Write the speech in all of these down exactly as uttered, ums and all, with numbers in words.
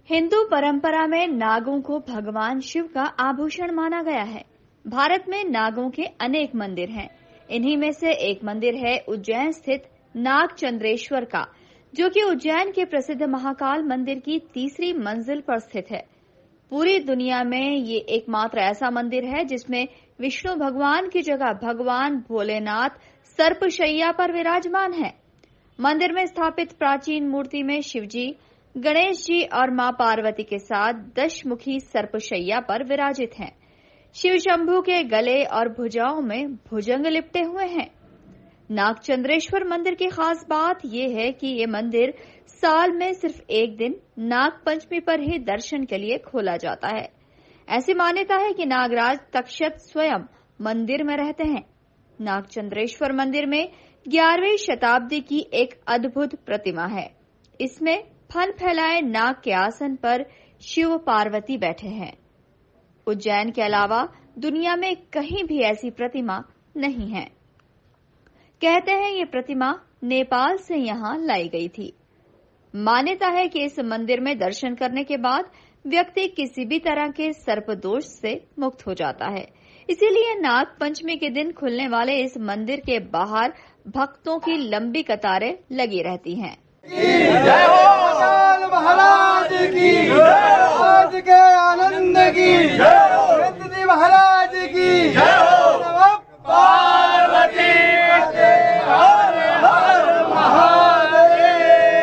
हिंदू परंपरा में नागों को भगवान शिव का आभूषण माना गया है। भारत में नागों के अनेक मंदिर हैं। इन्हीं में से एक मंदिर है उज्जैन स्थित नागचंद्रेश्वर का, जो कि उज्जैन के प्रसिद्ध महाकाल मंदिर की तीसरी मंजिल पर स्थित है। पूरी दुनिया में ये एकमात्र ऐसा मंदिर है जिसमें विष्णु भगवान की जगह भगवान भोलेनाथ सर्पशैया पर विराजमान है। मंदिर में स्थापित प्राचीन मूर्ति में शिवजी, गणेश जी और मां पार्वती के साथ दशमुखी सर्पशैया पर विराजित हैं। शिव शंभू के गले और भुजाओं में भुजंग लिपटे हुए हैं। नागचंद्रेश्वर मंदिर की खास बात यह है कि ये मंदिर साल में सिर्फ एक दिन नाग पंचमी पर ही दर्शन के लिए खोला जाता है। ऐसी मान्यता है कि नागराज तक्षक स्वयं मंदिर में रहते हैं। नागचंद्रेश्वर मंदिर में ग्यारहवीं शताब्दी की एक अद्भुत प्रतिमा है। इसमें फन फैलाए नाग के आसन पर शिव पार्वती बैठे हैं। उज्जैन के अलावा दुनिया में कहीं भी ऐसी प्रतिमा नहीं है। कहते हैं ये प्रतिमा नेपाल से यहाँ लाई गई थी। मान्यता है कि इस मंदिर में दर्शन करने के बाद व्यक्ति किसी भी तरह के सर्पदोष से मुक्त हो जाता है। इसीलिए नाग पंचमी के दिन खुलने वाले इस मंदिर के बाहर भक्तों की लंबी कतारें लगी रहती हैं। जय हो महाराज की, आज के आनंद की, जय महाराज की, जय हो पार्वती हर हर महादेव।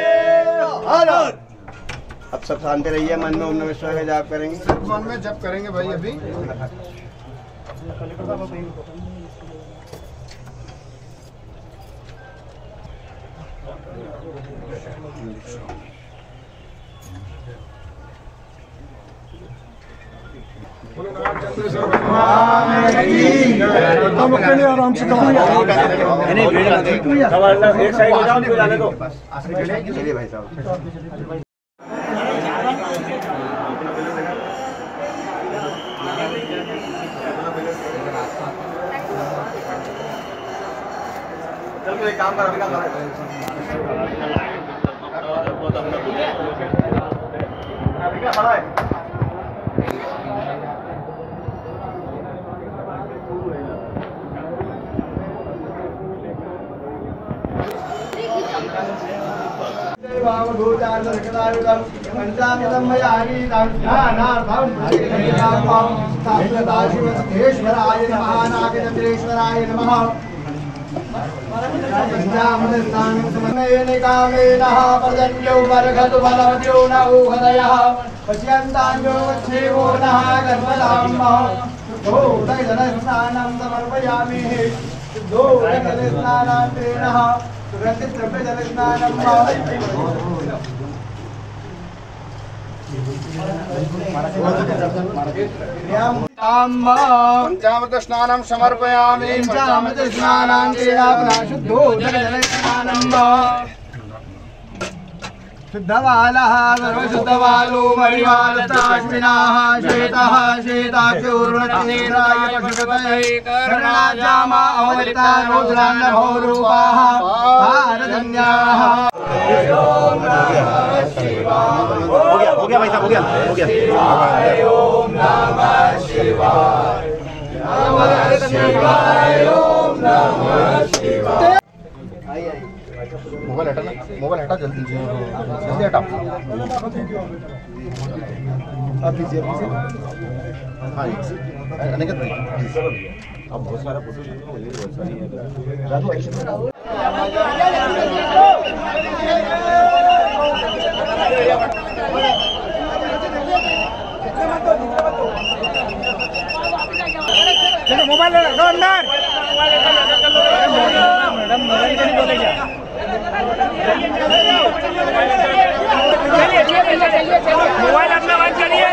अब सब शांति रहिए, मन में ओम नमः शिवाय का जाप करेंगे। मन में जप करेंगे भाई। अभी आराम से एक साइड हो जाओ, जाने दो। चलिए भाई साहब। चल एक काम कर, अभी काम कर अभी क्या खड़ा है। ईश्वराय नमः। नागचंद्रेश्वराय नमः। पर्जन्यो वर्घतु बलवत्यो न ऊहदयः पश्यन्तान्यो वच्छेवो नः गर्भधामः। शुद्धोदकजलस्नानं समर्पयामि। शुद्धोदकजलस्नानान्तेनः सुगन्धिद्रव्यजलस्नानं पंचामृत स्नानं समर्पयामि। पंचामृत स्नानान्तेन शुद्धोदकजलस्नानं शुद्धबालः सर्वशुद्धबालो मणिमालताश्विनाः श्वेतः श्वेताक्षूर्णनेत्राय पशुपतये कर्णाजामा अवलिता रुद्रान्नभो रूपाः भारधन्याः। ओम नमः शिवाय। हो गया हो गया भाई साहब, हो गया हो गया। ओम नमः शिवाय, नमः शिवाय, ओम नमः शिवाय। मोबाइल हटा ना, मोबाइल हटा जल्दी जल्दी हटा। आप दीजिए हाँ अनिकेत भाई, अब बहुत सारा फोटो बहुत सारी है। राजू चलो मोबाइल रखो अंदर। मैडम मोबाइल नहीं बोलेगा। मोबाइल अपना बंद करिए।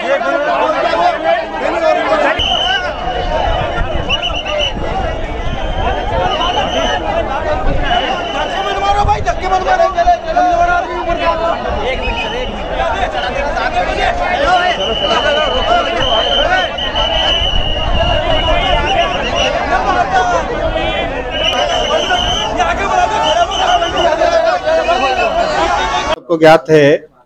मारो भाई, धक्के मत मारो। एक मिनट एक को ज्ञात है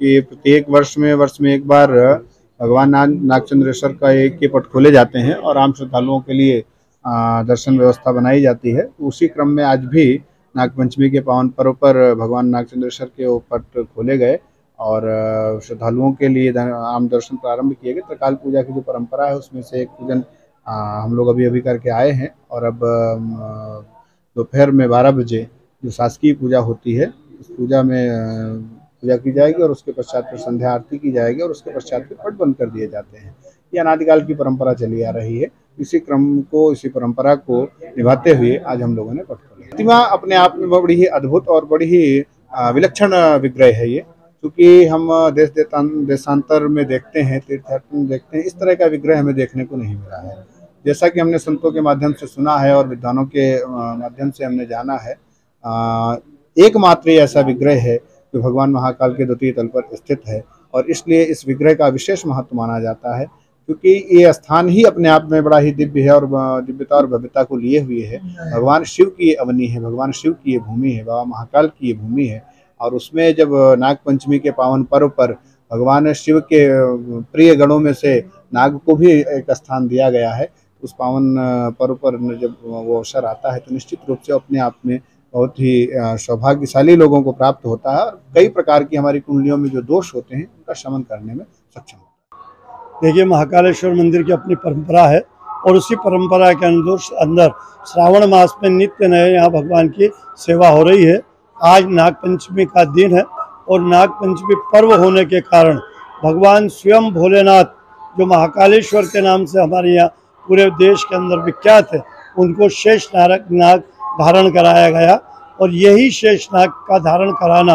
कि प्रत्येक वर्ष में वर्ष में एक बार भगवान नागचंद्रेश्वर का एक के पट खोले जाते हैं और आम श्रद्धालुओं के लिए दर्शन व्यवस्था बनाई जाती है। उसी क्रम में आज भी नागपंचमी के पावन पर्व पर भगवान नागचंद्रेश्वर के पट खोले गए और श्रद्धालुओं के लिए आम दर्शन प्रारंभ किए गए। त्रिकाल पूजा की जो परंपरा है उसमें से एक पूजन हम लोग अभी अभी करके आए हैं और अब दोपहर में बारह बजे जो शासकीय पूजा होती है उस पूजा में पूजा की जाएगी और उसके पश्चात फिर संध्या आरती की जाएगी और उसके पश्चात फिर पट बंद कर दिए जाते हैं। ये अनादिकाल की परंपरा चली आ रही है। इसी क्रम को इसी परंपरा को निभाते हुए आज हम लोगों ने पट खोला। प्रतिमा अपने आप में बड़ी ही अद्भुत और बड़ी ही विलक्षण विग्रह है ये, क्योंकि हम देश देशांतर में देखते हैं, तीर्थयात्रा में देखते हैं, इस तरह का विग्रह हमें देखने को नहीं मिला है। जैसा कि हमने संतों के माध्यम से सुना है और विद्वानों के माध्यम से हमने जाना है, एकमात्र ऐसा विग्रह है जो भगवान महाकाल के द्वितीय तल पर स्थित है और इसलिए इस विग्रह का विशेष महत्व माना जाता है, क्योंकि ये स्थान ही अपने आप में बड़ा ही दिव्य है और दिव्यता और भव्यता को लिए हुए है। भगवान शिव की ये अवनी है, भगवान शिव की ये भूमि है, बाबा महाकाल की ये भूमि है और उसमें जब नागपंचमी के पावन पर्व पर भगवान शिव के प्रिय गणों में से नाग को भी एक स्थान दिया गया है। उस पावन पर्व पर जब वो अवसर आता है तो निश्चित रूप से अपने आप में बहुत ही सौभाग्यशाली लोगों को प्राप्त होता है और कई प्रकार की हमारी कुंडलियों में जो दोष होते हैं उनका शमन करने में सक्षम होता है। देखिए, महाकालेश्वर मंदिर की अपनी परंपरा है और उसी परंपरा के अंदर श्रावण मास में नित्य नए यहाँ भगवान की सेवा हो रही है। आज नागपंचमी का दिन है और नागपंचमी पर्व होने के कारण भगवान स्वयं भोलेनाथ जो महाकालेश्वर के नाम से हमारे यहाँ पूरे देश के अंदर विख्यात है, उनको शेष नाग नाग धारण कराया गया और यही शेष नाग का धारण कराना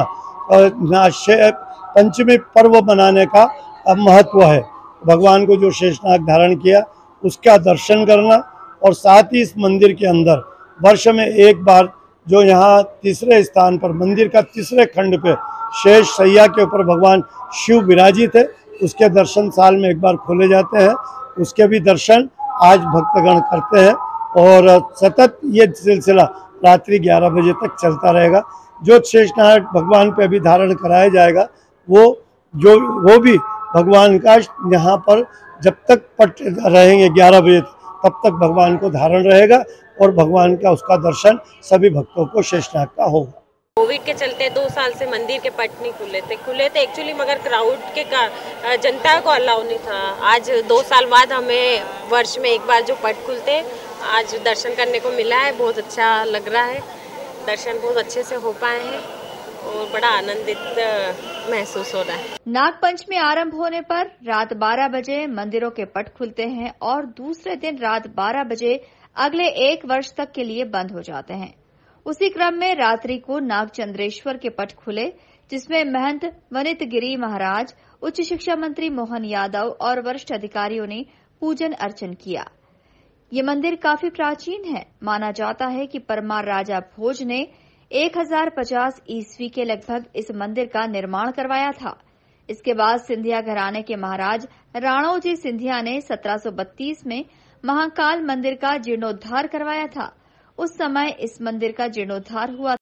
पंचमी पर्व मनाने का महत्व है। भगवान को जो शेष नाग धारण किया उसका दर्शन करना और साथ ही इस मंदिर के अंदर वर्ष में एक बार जो यहाँ तीसरे स्थान पर मंदिर का तीसरे खंड पे शेष सैया के ऊपर भगवान शिव विराजित है, उसके दर्शन साल में एक बार खोले जाते हैं। उसके भी दर्शन आज भक्तगण करते हैं और सतत ये सिलसिला रात्रि ग्यारह बजे तक चलता रहेगा। जो शेषनाग भगवान पे अभी धारण कराया जाएगा वो जो वो भी भगवान का यहाँ पर जब तक पट रहेंगे ग्यारह बजे तब तक भगवान को धारण रहेगा और भगवान का उसका दर्शन सभी भक्तों को शेषनाग का होगा। कोविड के चलते दो साल से मंदिर के पट नहीं खुले थे खुले थे एक्चुअली, मगर क्राउड के का जनता को अलाउ नहीं था। आज दो साल बाद हमें वर्ष में एक बार जो पट खुलते आज दर्शन करने को मिला है। बहुत अच्छा लग रहा है, दर्शन बहुत अच्छे से हो पाए हैं और बड़ा आनंदित महसूस हो रहा है। नागपंचमी आरंभ होने पर रात बारह बजे मंदिरों के पट खुलते हैं और दूसरे दिन रात बारह बजे अगले एक वर्ष तक के लिए बंद हो जाते हैं। उसी क्रम में रात्रि को नागचंद्रेश्वर के पट खुले, जिसमें महंत वनित गिरी महाराज, उच्च शिक्षा मंत्री मोहन यादव और वरिष्ठ अधिकारियों ने पूजन अर्चन किया। ये मंदिर काफी प्राचीन है। माना जाता है कि परमार राजा भोज ने एक हजार पचास ईस्वी के लगभग इस मंदिर का निर्माण करवाया था। इसके बाद सिंधिया घराने के महाराज राणोजी सिंधिया ने सत्रह सौ बत्तीस में महाकाल मंदिर का जीर्णोद्धार करवाया था। उस समय इस मंदिर का जीर्णोद्धार हुआ